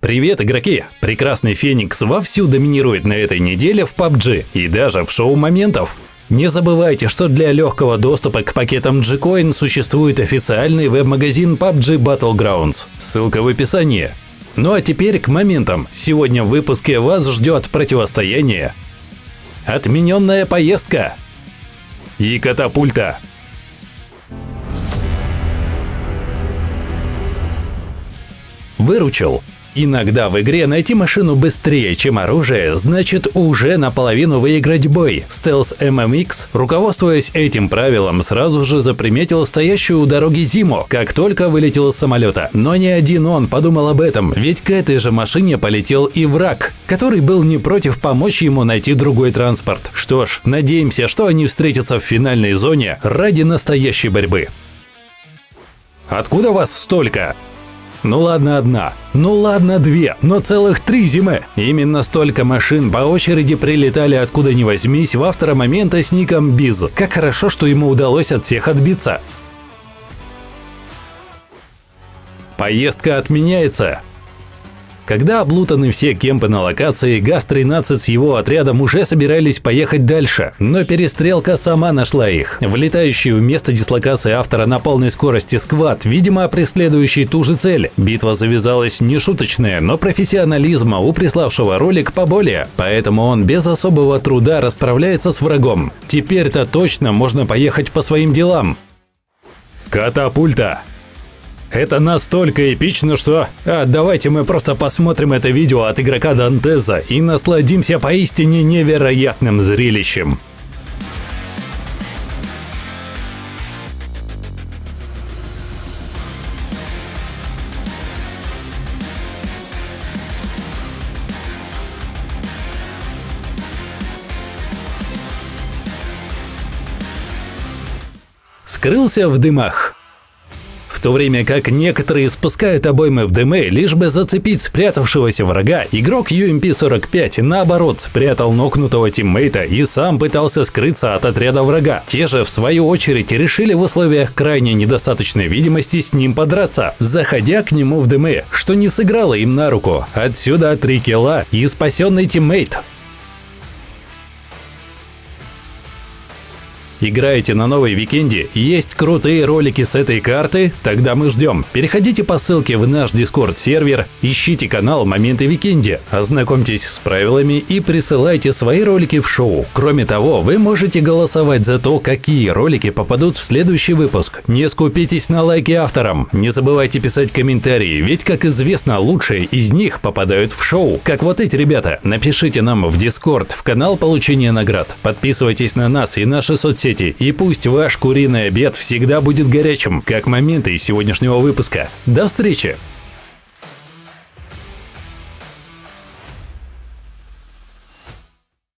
Привет, игроки! Прекрасный Феникс вовсю доминирует на этой неделе в PUBG и даже в шоу моментов. Не забывайте, что для легкого доступа к пакетам G-Coin существует официальный веб-магазин PUBG Battlegrounds. Ссылка в описании. Ну а теперь к моментам. Сегодня в выпуске вас ждет противостояние, отмененная поездка и катапульта. Выручил. Иногда в игре найти машину быстрее, чем оружие, значит уже наполовину выиграть бой. Stealth MMX, руководствуясь этим правилом, сразу же заприметил стоящую у дороги Зиму, как только вылетел из самолета. Но не один он подумал об этом, ведь к этой же машине полетел и враг, который был не против помочь ему найти другой транспорт. Что ж, надеемся, что они встретятся в финальной зоне ради настоящей борьбы. Откуда вас столько? Ну ладно одна, ну ладно две, но целых 3 зимы. Именно столько машин по очереди прилетали откуда ни возьмись в автора момента с ником Biz. Как хорошо, что ему удалось от всех отбиться. Поездка отменяется. Когда облутаны все кемпы на локации, ГАЗ-13 с его отрядом уже собирались поехать дальше, но перестрелка сама нашла их. Влетающий в место дислокации автора на полной скорости сквад, видимо, преследующий ту же цель. Битва завязалась нешуточная, но профессионализма у приславшего ролик поболее, поэтому он без особого труда расправляется с врагом. Теперь-то точно можно поехать по своим делам. Катапульта. Это настолько эпично, что… давайте мы просто посмотрим это видео от игрока Дантеза и насладимся поистине невероятным зрелищем. Скрылся в дымах. В то время как некоторые спускают обоймы в дымы, лишь бы зацепить спрятавшегося врага, игрок UMP-45 наоборот спрятал нокнутого тиммейта и сам пытался скрыться от отряда врага. Те же, в свою очередь, решили в условиях крайне недостаточной видимости с ним подраться, заходя к нему в дымы, что не сыграло им на руку. Отсюда 3 килла и спасенный тиммейт. Играете на новой Викенде? Есть крутые ролики с этой карты? Тогда мы ждем. Переходите по ссылке в наш Discord сервер, ищите канал Моменты Викенде, ознакомьтесь с правилами и присылайте свои ролики в шоу. Кроме того, вы можете голосовать за то, какие ролики попадут в следующий выпуск. Не скупитесь на лайки авторам. Не забывайте писать комментарии, ведь, как известно, лучшие из них попадают в шоу. Как вот эти ребята. Напишите нам в Discord, в канал получения наград. Подписывайтесь на нас и наши соцсети. И пусть ваш куриный обед всегда будет горячим, как моменты из сегодняшнего выпуска. До встречи!